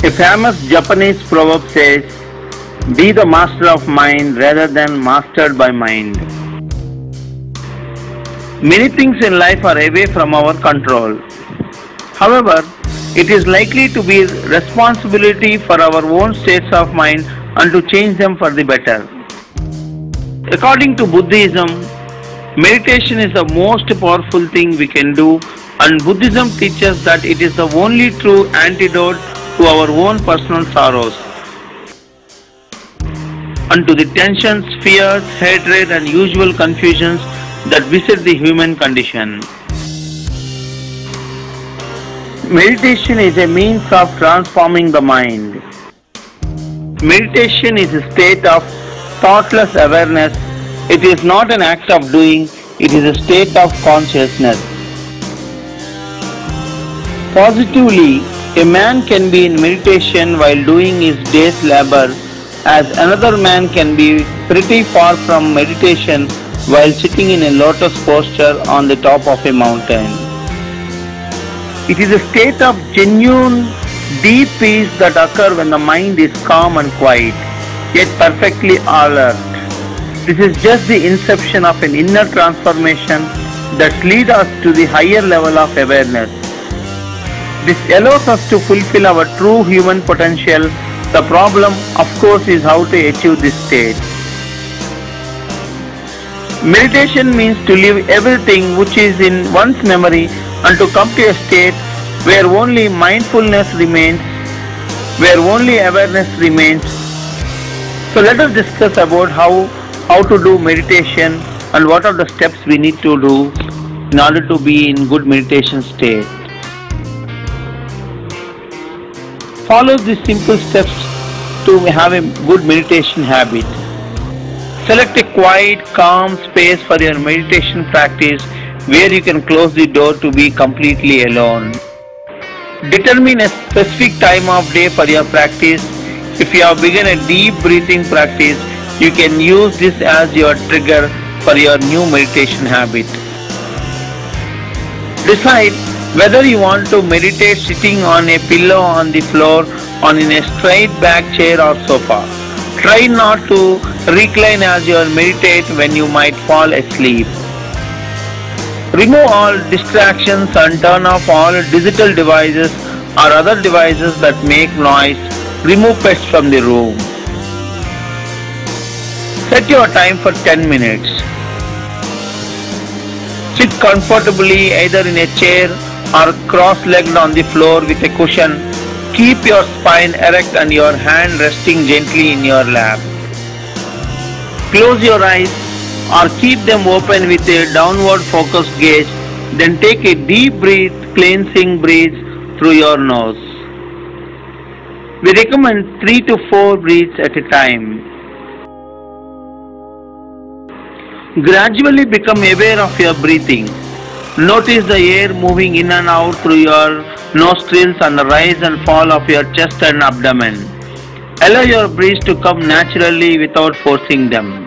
A famous Japanese proverb says, "Be the master of mind rather than mastered by mind." Many things in life are away from our control. However, it is likely to be responsibility for our own states of mind and to change them for the better. According to Buddhism, meditation is the most powerful thing we can do, and Buddhism teaches that it is the only true antidote to our own personal sorrows and to the tensions, fears, hatred and usual confusions that beset the human condition. Meditation is a means of transforming the mind. Meditation is a state of thoughtless awareness. It is not an act of doing, it is a state of consciousness. Positively, a man can be in meditation while doing his day's labor, as another man can be pretty far from meditation while sitting in a lotus posture on the top of a mountain. It is a state of genuine, deep peace that occurs when the mind is calm and quiet, yet perfectly alert. This is just the inception of an inner transformation that leads us to the higher level of awareness. This allows us to fulfill our true human potential. The problem, of course, is how to achieve this state. Meditation means to leave everything which is in one's memory and to come to a state where only mindfulness remains, where only awareness remains. So let us discuss about how to do meditation and what are the steps we need to do in order to be in good meditation state. Follow these simple steps to have a good meditation habit. Select a quiet, calm space for your meditation practice where you can close the door to be completely alone. Determine a specific time of day for your practice. If you have begun a deep breathing practice, you can use this as your trigger for your new meditation habit. Decide whether you want to meditate sitting on a pillow on the floor or in a straight back chair or sofa. Try not to recline as you meditate when you might fall asleep. Remove all distractions and turn off all digital devices or other devices that make noise. Remove pets from the room. Set your time for 10 minutes. Sit comfortably either in a chair or cross-legged on the floor with a cushion. Keep your spine erect and your hand resting gently in your lap. Close your eyes or keep them open with a downward focused gaze. Then take a deep cleansing breath through your nose. We recommend 3 to 4 breaths at a time. Gradually become aware of your breathing. Notice the air moving in and out through your nostrils and the rise and fall of your chest and abdomen. Allow your breath to come naturally without forcing them.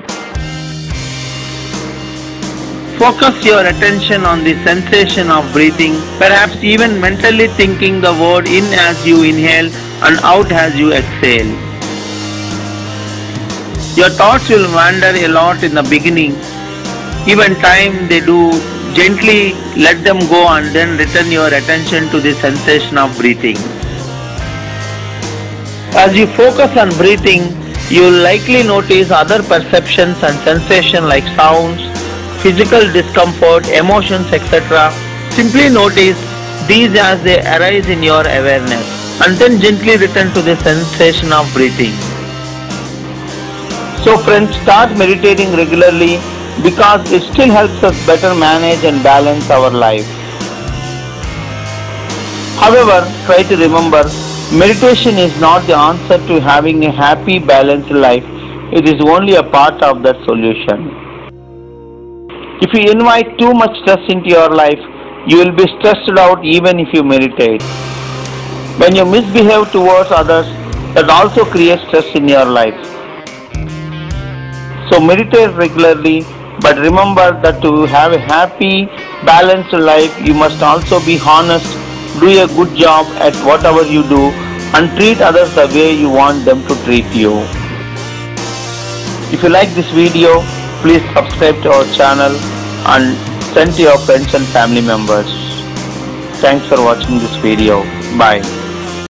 Focus your attention on the sensation of breathing, perhaps even mentally thinking the word in as you inhale and out as you exhale. Your thoughts will wander a lot in the beginning. Even time they do, gently let them go and then return your attention to the sensation of breathing. As you focus on breathing, you will likely notice other perceptions and sensations like sounds, physical discomfort, emotions, etc. Simply notice these as they arise in your awareness and then gently return to the sensation of breathing. So friends, start meditating regularly because it still helps us better manage and balance our life. However, try to remember, meditation is not the answer to having a happy, balanced life. It is only a part of that solution. If you invite too much stress into your life, you will be stressed out even if you meditate. When you misbehave towards others, that also creates stress in your life. So meditate regularly, but remember that to have a happy, balanced life, you must also be honest, do a good job at whatever you do, and treat others the way you want them to treat you. If you like this video, please subscribe to our channel and send to your friends and family members. Thanks for watching this video. Bye.